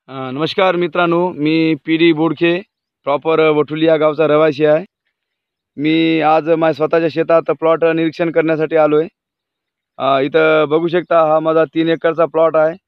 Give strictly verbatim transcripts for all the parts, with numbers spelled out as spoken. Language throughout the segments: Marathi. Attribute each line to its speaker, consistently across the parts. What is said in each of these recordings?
Speaker 1: अ, नमस्कार मित्रांनो, मी P D Bodkhe proper Vathuli या गावचा रहिवासी आहे. मी आज माझ्या स्वतःच्या शेतात प्लॉट निरीक्षण करण्यासाठी आलो आहे. अ, इथं बघू शकता, हा माझा तीन एकरचा प्लॉट आहे.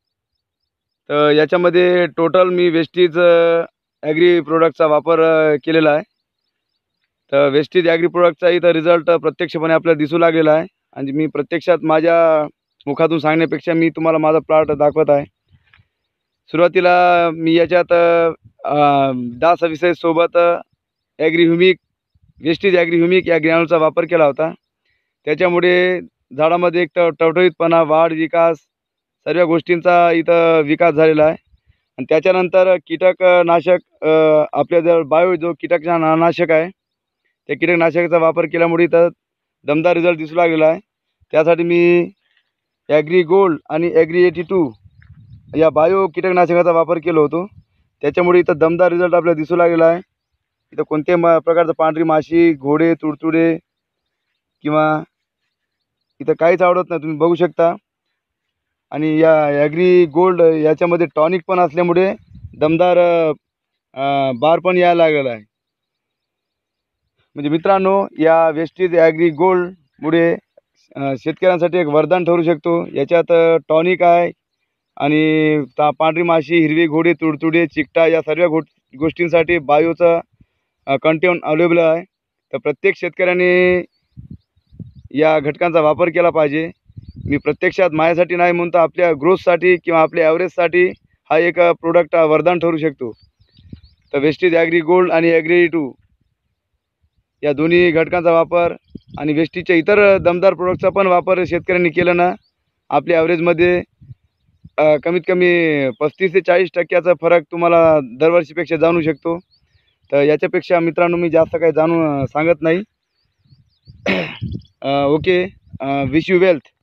Speaker 1: तर याच्यामध्ये टोटल मी वेस्टीज ॲग्री प्रोडक्टचा वापर अ, केलेला आहे. तर वेस्टीज ॲग्री प्रोडक्टचा इथं रिझल्ट प्रत्यक्षपणे आपल्याला दिसू लागलेला आहे आणि मी प्रत्यक्षात माझ्या मुखातून सांगण्यापेक्षा मी तुम्हाला माझा प्लॉट दाखवत आहे. सुरुवातीला मी याच्यात अ, दहा सव्वीस सोबत agri humic Vestige agri humic या ग्रॅन्युलचा वापर केला होता. त्याच्यामुळे झाडामध्ये एक ट टवटवीतपणा, वाढ, विकास सर्व गोष्टींचा इथं विकास झालेला आहे. आणि त्याच्यानंतर कीटकनाशक अ, आपल्या जर बायो जो कीटकनाशक आहे, त्या कीटकनाशकाचा वापर केल्यामुळे इथं दमदार रिझल्ट दिसू लागलेला आहे. त्यासाठी मी ॲग्री गोल्ड आणि ॲग्री एटी टू या बायो कीटकनाशकाचा वापर केला होतो. त्याच्यामुळे इथं दमदार रिझल्ट आपल्याला दिसू लागलेला आहे. इथं कोणत्याही म प्रकारचं पांढरी माशी, घोडे, तुडतुडे किंवा इथं काहीच आवडत नाही, तुम्ही बघू शकता. आणि या ॲग्री गोल्ड याच्यामध्ये टॉनिक पण असल्यामुळे दमदार अ, बार पण यायला लागलेला आहे. म्हणजे मित्रांनो, या वेस्टीज ॲग्री गोल्डमुळे अ, शेतकऱ्यांसाठी एक वरदान ठरू शकतो. याच्यात टॉनिक आहे आणि ता पांढरी माशी, हिरवी घोडे, तुडतुडे, चिकटा या सर्व गो गोष्टींसाठी बायोचा कंटेन अवेलेबल आहे. तर प्रत्येक शेतकऱ्याने या घटकांचा वापर केला पाहिजे. मी प्रत्यक्षात माझ्यासाठी नाही म्हणतो, आपल्या ग्रोथसाठी किंवा आपल्या ॲव्हरेजसाठी हा एक प्रोडक्ट वरदान ठरू शकतो. तर वेस्टीज ॲग्री गोल्ड आणि ॲग्री टू या दोन्ही घटकांचा वापर आणि वेस्टीजच्या इतर दमदार प्रोडक्टचा पण वापर शेतकऱ्यांनी केला ना, आपल्या ॲव्हरेजमध्ये अ, कमीत कमी पस्तीस ते चाळीस टक्क्याचा फरक तुम्हाला दरवर्षीपेक्षा जाणवू शकतो. तर याच्यापेक्षा मित्रांनो मी जास्त काही जाणून सांगत नाही. ओके. Wish you wealth.